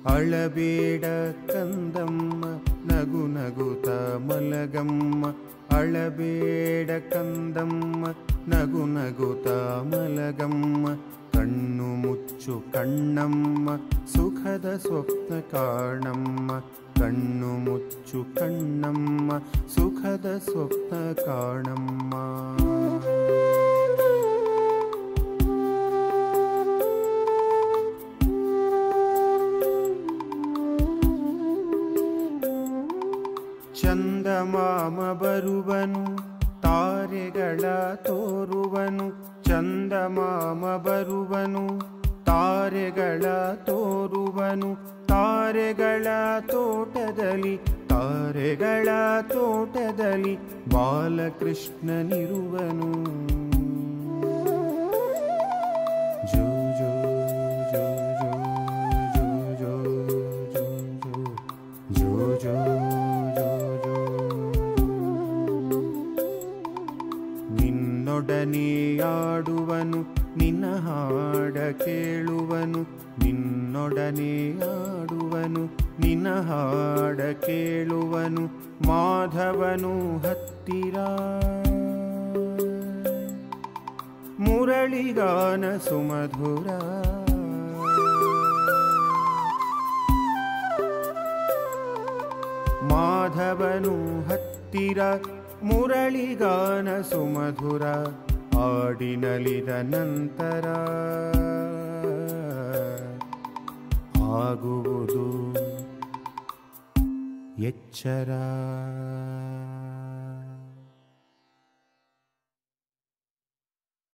ಅಳಬೇಡ ಕಂದಮ್ಮ ನಗು ನಗುತ ಮಲಗಮ್ಮ ಅಳಬೇಡ ಕಂದಮ್ಮ ನಗು ನಗುತ ಮಲಗಮ್ಮ ಕಣ್ಣು ಮುಚ್ಚು ಕಣ್ಣಮ್ಮ ಸುಖದ ಸ್ವಪ್ನ ಕಾಣಮ್ಮ ಕಣ್ಣು ಮುಚ್ಚು ಕಣ್ಣಮ್ಮ ಸುಖದ ಸ್ವಪ್ನ ಕಾಣಮ್ಮ ಚಂದಮಾಮ ಬರುವನು ತಾರೆಗಳ ತೋರುವನು ಚಂದಮಾಮ ಬರುವನು ತಾರೆಗಳ ತೋರುವನು ತಾರೆಗಳ ತೋಟದಲ್ಲಿ ಬಾಲಕೃಷ್ಣನಿರುವನು ಜೋ ಜೋ ಜೋ ಜೋ ಜೋ ಜೋ ಜೋ ಜೋ ನಿನ್ನೊಡನೆ ಆಡುವನು ನಿನ್ನ ಹಾಡ ಕೇಳುವನು ನಿನ್ನೊಡನೆ ಆಡುವನು ನಿನ್ನ ಹಾಡ ಕೇಳುವನು ಮಾಧವನು ಹತ್ತಿರ ಮುರಳಿಗಾನ ಸುಮಧುರ ಮಾಧವನು ಹತ್ತಿರ ಮುರಳಿಗಾನ ಸುಮಧುರ ಹಾಡಿನಲಿದ ನಂತರ ಆಗುವುದು ಎಚ್ಚರ.